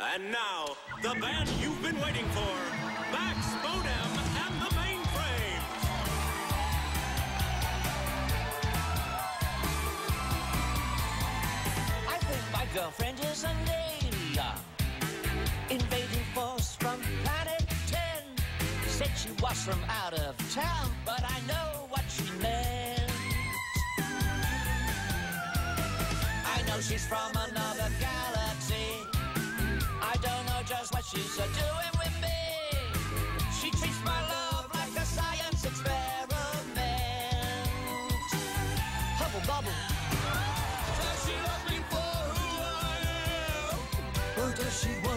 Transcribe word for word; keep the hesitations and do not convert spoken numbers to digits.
And now, the band you've been waiting for, Max, Modem, and the Mainframes. I think my girlfriend is a ninja. Invading force from planet ten. Said she was from out of town, but I know what she meant. I know she's from another galaxy. I don't know just what she's a doing with me. She treats my love like a science experiment. Hubble-Bubble. Does she love me for who I am? Or does she want